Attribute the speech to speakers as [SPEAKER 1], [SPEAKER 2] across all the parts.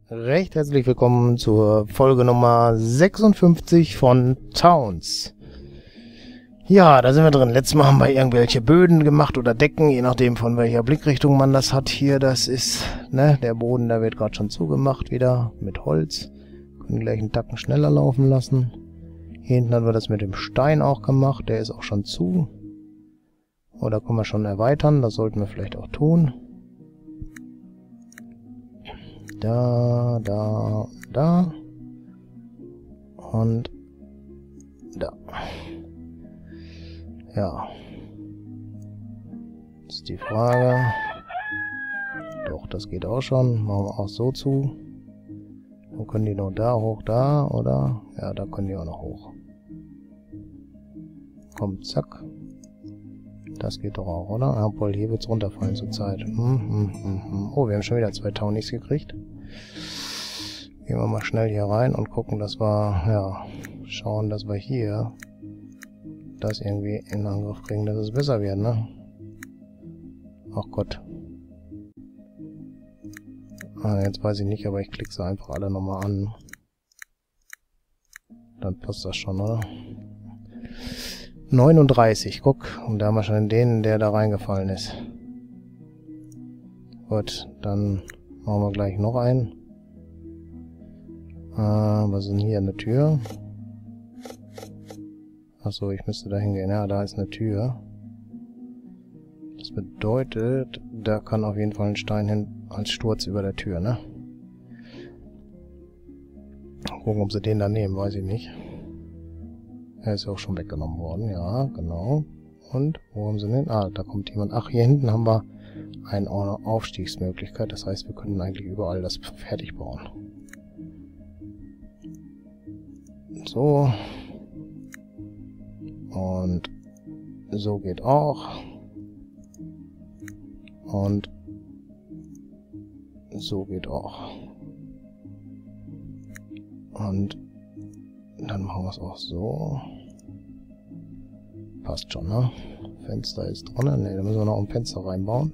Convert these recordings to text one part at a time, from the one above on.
[SPEAKER 1] Recht herzlich willkommen zur Folge Nummer 56 von Towns. Ja, da sind wir drin. Letztes Mal haben wir irgendwelche Böden gemacht oder Decken, je nachdem von welcher Blickrichtung man das hat hier. Das ist, ne, der Boden, da wird gerade schon zugemacht wieder mit Holz. Können gleich einen Tacken schneller laufen lassen. Hier hinten haben wir das mit dem Stein auch gemacht, der ist auch schon zu. Oder können wir schon erweitern, das sollten wir vielleicht auch tun. Da, da, da. Und da. Ja. Das ist die Frage. Doch, das geht auch schon. Machen wir auch so zu. Dann können die noch da hoch, da, oder? Ja, da können die auch noch hoch. Komm, zack. Das geht doch auch, oder? Obwohl, hier wird es runterfallen zur Zeit. Oh, wir haben schon wieder 2 Townies gekriegt. Gehen wir mal schnell hier rein und gucken, dass wir, ja, schauen, dass wir hier das irgendwie in Angriff kriegen, dass es besser wird, ne? Ach Gott. Ah, jetzt weiß ich nicht, aber ich klicke sie einfach alle nochmal an. Dann passt das schon, oder? 39, guck. Und da haben wir schon den, der da reingefallen ist. Gut, dann machen wir gleich noch einen. Was ist denn hier? Eine Tür? Achso, ich müsste da hingehen. Ja, da ist eine Tür. Das bedeutet, da kann auf jeden Fall ein Stein hin als Sturz über der Tür, ne? Gucken, ob sie den da nehmen, weiß ich nicht. Er ist auch schon weggenommen worden, ja, genau. Und, wo haben sie den? Ah, da kommt jemand. Ach, hier hinten haben wir eine Aufstiegsmöglichkeit. Das heißt, wir können eigentlich überall das fertig bauen. So. Und so geht auch. Und so geht auch. Und dann machen wir es auch so. Passt schon, ne? Fenster ist drin. Ne, da müssen wir noch ein Fenster reinbauen.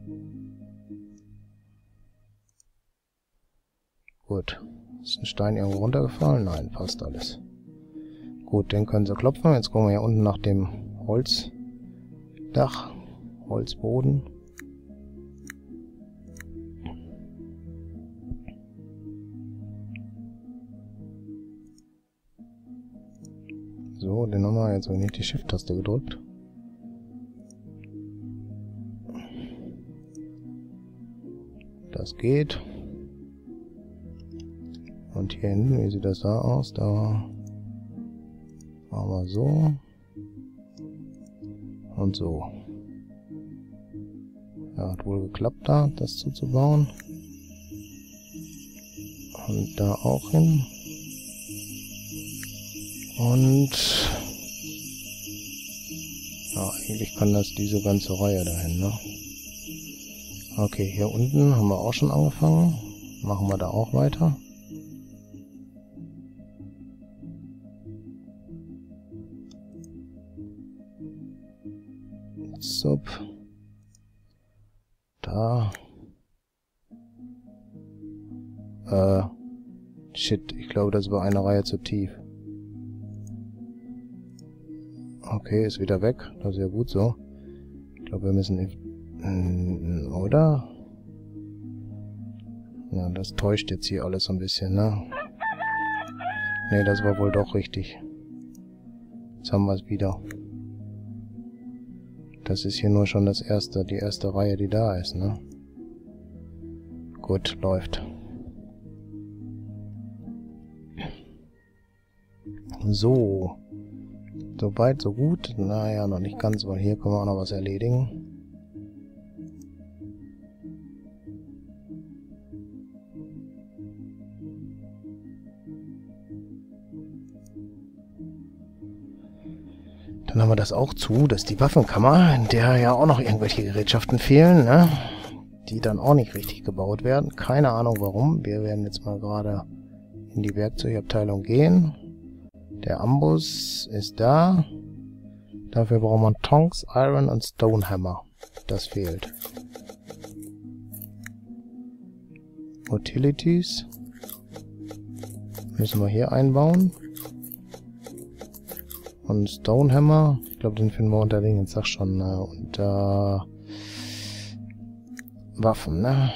[SPEAKER 1] Gut. Ist ein Stein irgendwo runtergefallen? Nein, passt alles. Gut, den können sie klopfen. Jetzt gucken wir hier unten nach dem Holzdach. Holzboden. So, den haben wir jetzt aber nicht die Shift-Taste gedrückt. Das geht. Und hier hinten, wie sieht das da aus? Da machen wir so. Und so. Ja, hat wohl geklappt da, das zuzubauen. Und da auch hin. Und ja, eigentlich kann das diese ganze Reihe dahin, ne? Okay, hier unten haben wir auch schon angefangen. Machen wir da auch weiter. Zup. Da. Shit, ich glaube, das war eine Reihe zu tief. Okay, ist wieder weg. Das ist ja gut so. Ich glaube, wir müssen... oder? Ja, das täuscht jetzt hier alles so ein bisschen, ne? Ne, das war wohl doch richtig. Jetzt haben wir es wieder. Das ist hier nur schon die erste Reihe, die da ist, ne? Gut, läuft. So. So weit, so gut. Naja, noch nicht ganz, weil hier können wir auch noch was erledigen. Dann haben wir das auch zu, das ist die Waffenkammer, in der ja auch noch irgendwelche Gerätschaften fehlen, ne? Die dann auch nicht richtig gebaut werden. Keine Ahnung warum. Wir werden jetzt mal gerade in die Werkzeugabteilung gehen. Der Amboss ist da. Dafür brauchen wir Tongs, Iron und Stonehammer. Das fehlt. Utilities. Müssen wir hier einbauen. Und Stonehammer. Ich glaube, den finden wir unter Dingen, sag schon, ne? Unter Waffen, ne?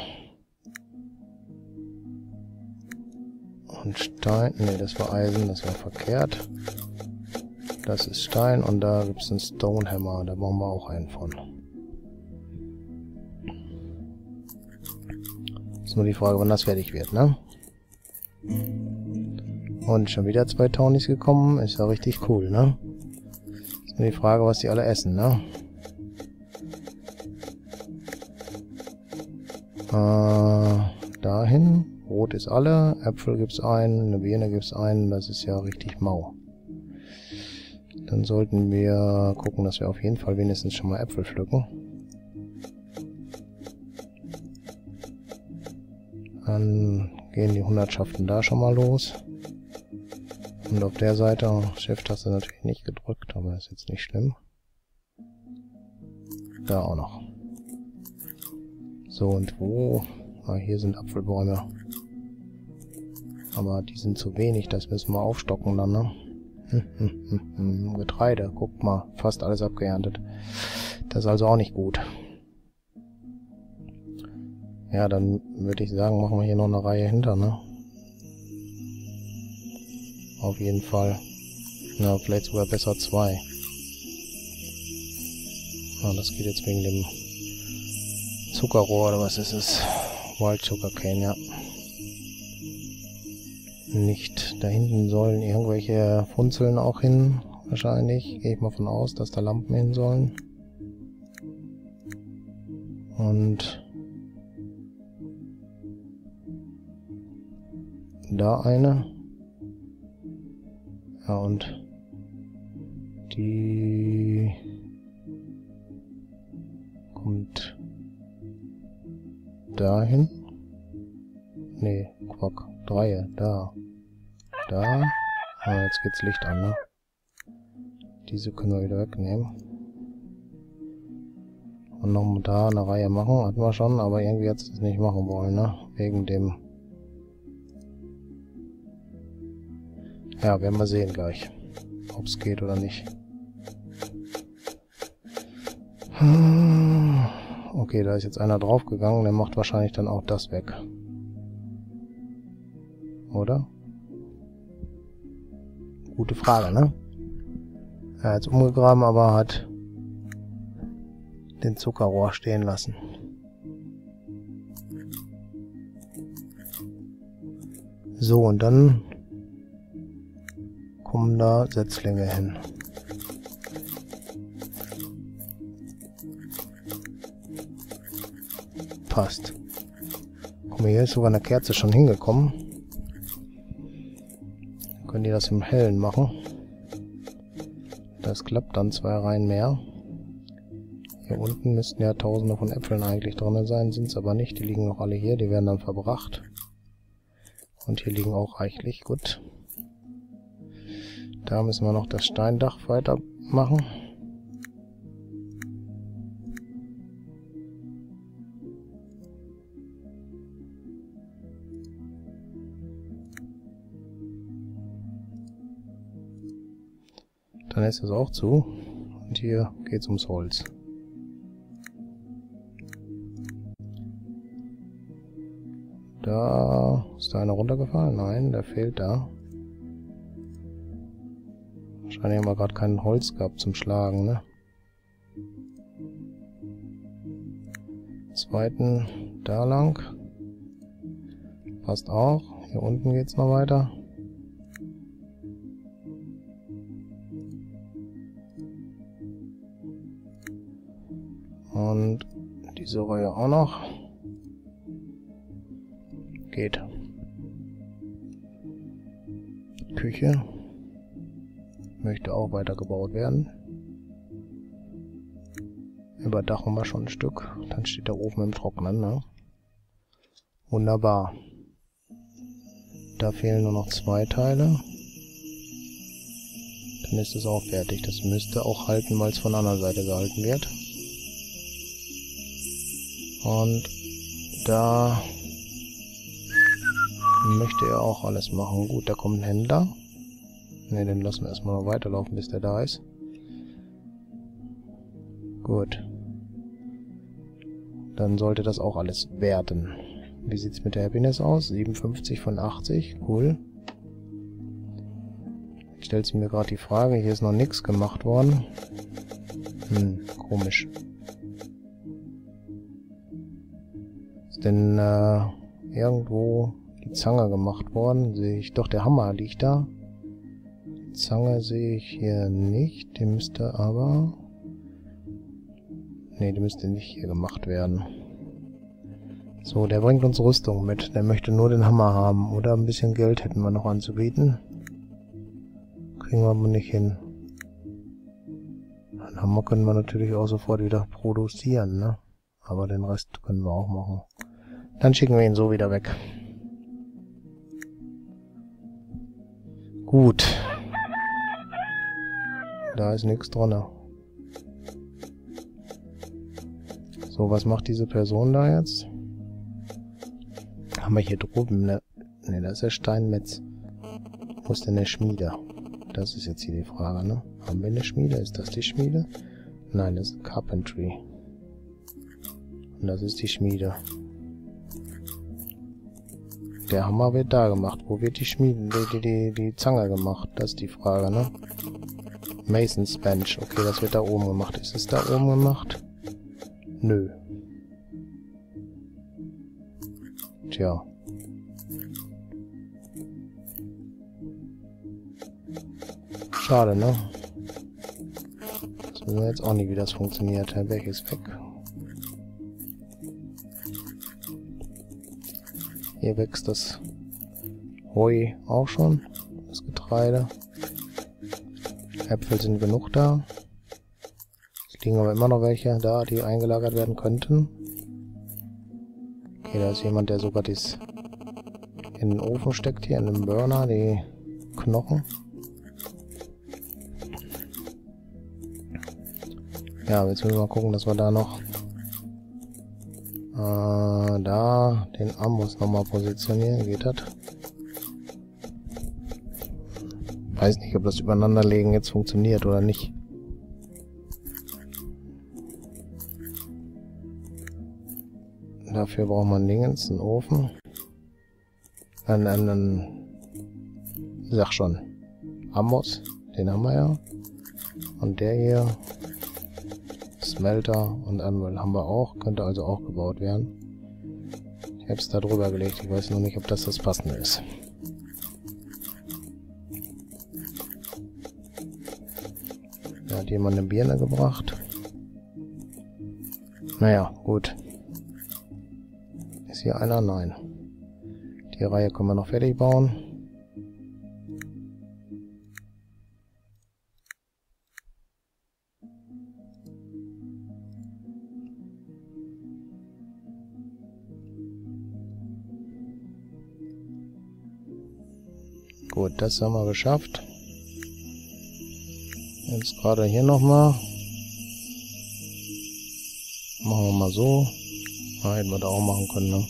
[SPEAKER 1] Und Stein. Ne, das war Eisen, das war verkehrt. Das ist Stein und da gibt es einen Stonehammer. Da brauchen wir auch einen von. Ist nur die Frage, wann das fertig wird, ne? Und schon wieder 2 Townies gekommen. Ist ja richtig cool, ne? Ist nur die Frage, was die alle essen, ne? Dahin. Brot ist alle. Äpfel gibt's einen. Eine Birne gibt's einen. Das ist ja richtig mau. Dann sollten wir gucken, dass wir auf jeden Fall wenigstens schon mal Äpfel pflücken. Dann gehen die Hundertschaften da schon mal los. Und auf der Seite, Shift hast du natürlich nicht gedrückt, aber ist jetzt nicht schlimm. Da auch noch. So, und wo? Ah, hier sind Apfelbäume. Aber die sind zu wenig, das müssen wir aufstocken dann, ne? Getreide, guckt mal, fast alles abgeerntet. Das ist also auch nicht gut. Ja, dann würde ich sagen, machen wir hier noch eine Reihe hinter, ne? Auf jeden Fall. Na, vielleicht sogar besser 2. Ah, das geht jetzt wegen dem Zuckerrohr, oder was ist es? Wild Sugarcane, ja. Nicht. Da hinten sollen irgendwelche Funzeln auch hin, wahrscheinlich. Gehe ich mal von aus, dass da Lampen hin sollen. Und da eine. Ja, und die kommt dahin. Nee, Quack. 3, da. Da. Ah, jetzt geht's Licht an, ne? Diese können wir wieder wegnehmen. Und noch da eine Reihe machen, hatten wir schon, aber irgendwie hat es nicht machen wollen, ne? Wegen dem... Ja, werden wir sehen gleich, ob es geht oder nicht. Okay, da ist jetzt einer draufgegangen, der macht wahrscheinlich dann auch das weg. Oder? Gute Frage, ne? Er hat es umgegraben, aber hat den Zuckerrohr stehen lassen. So, und dann kommen da Setzlinge hin. Passt. Guck mal, hier ist sogar eine Kerze schon hingekommen. Können die das im Hellen machen. Das klappt dann 2 Reihen mehr. Hier unten müssten ja tausende von Äpfeln eigentlich drin sein, sind es aber nicht. Die liegen noch alle hier, die werden dann verbracht. Und hier liegen auch reichlich, gut. Da müssen wir noch das Steindach weitermachen. Dann ist das auch zu. Und hier geht's ums Holz. Da ist da einer runtergefallen? Nein, der fehlt da. Wahrscheinlich haben wir gerade kein Holz gehabt zum Schlagen, ne? Zweiten da lang. Passt auch. Hier unten geht's noch weiter. Und diese Reihe auch noch. Geht. Küche. Möchte auch weiter gebaut werden. Überdachen wir schon ein Stück. Dann steht der Ofen im Trocknen, ne? Wunderbar. Da fehlen nur noch 2 Teile. Dann ist es auch fertig. Das müsste auch halten, weil es von der anderen Seite gehalten wird. Und da Möchte er auch alles machen. Gut, da kommt ein Händler. Ne, den lassen wir erstmal noch weiterlaufen, bis der da ist. Gut. Dann sollte das auch alles werden. Wie sieht's mit der Happiness aus? 57 von 80. Cool. Jetzt stellt sich mir gerade die Frage, hier ist noch nichts gemacht worden. Komisch. Ist denn irgendwo die Zange gemacht worden? Sehe ich. Doch, der Hammer liegt da. Die Zange sehe ich hier nicht. Die müsste aber... Ne, die müsste nicht hier gemacht werden. So, der bringt uns Rüstung mit. Der möchte nur den Hammer haben. Oder ein bisschen Geld hätten wir noch anzubieten. Kriegen wir aber nicht hin. Den Hammer können wir natürlich auch sofort wieder produzieren, ne? Aber den Rest können wir auch machen. Dann schicken wir ihn so wieder weg. Gut. Da ist nichts drin. So, was macht diese Person da jetzt? Haben wir hier drüben, ne? Ne, das ist der Steinmetz. Wo ist denn der Schmiede? Das ist jetzt hier die Frage, ne? Haben wir eine Schmiede? Ist das die Schmiede? Nein, das ist Carpentry. Und das ist die Schmiede. Der Hammer wird da gemacht. Wo wird die Schmiede, die Zange gemacht? Das ist die Frage, ne? Mason's Bench. Okay, das wird da oben gemacht. Ist es da oben gemacht? Nö. Tja. Schade, ne? Das wissen wir jetzt auch nicht, wie das funktioniert. Der Berg ist weg. Hier wächst das Heu auch schon. Das Getreide. Äpfel sind genug da. Es liegen aber immer noch welche da, die eingelagert werden könnten. Okay, da ist jemand, der sogar dies in den Ofen steckt hier, in den Burner, die Knochen. Ja, jetzt müssen wir mal gucken, dass wir da noch da den Amboss nochmal positionieren. Geht das? Weiß nicht, ob das Übereinanderlegen jetzt funktioniert oder nicht. Dafür braucht man Dingens, einen Ofen. Sag schon. Amboss, den haben wir ja. Und der hier. Smelter und Anvil haben wir auch. Könnte also auch gebaut werden. Ich habe es da drüber gelegt. Ich weiß nur nicht, ob das Passende ist. Da hat jemand eine Birne gebracht. Naja, gut. Ist hier einer? Nein. Die Reihe können wir noch fertig bauen. Gut, das haben wir geschafft. Jetzt gerade hier nochmal. Machen wir mal so. Ah, hätten wir da auch machen können, ne?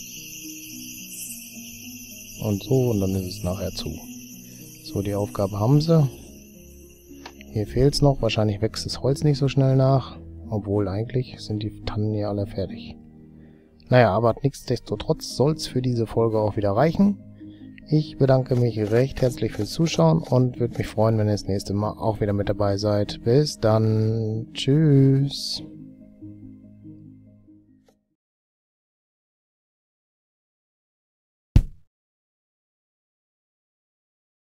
[SPEAKER 1] Und so, und dann ist es nachher zu. So, die Aufgabe haben sie. Hier fehlt es noch. Wahrscheinlich wächst das Holz nicht so schnell nach. Obwohl, eigentlich sind die Tannen hier alle fertig. Naja, aber nichtsdestotrotz soll es für diese Folge auch wieder reichen. Ich bedanke mich recht herzlich fürs Zuschauen und würde mich freuen, wenn ihr das nächste Mal auch wieder mit dabei seid. Bis dann. Tschüss.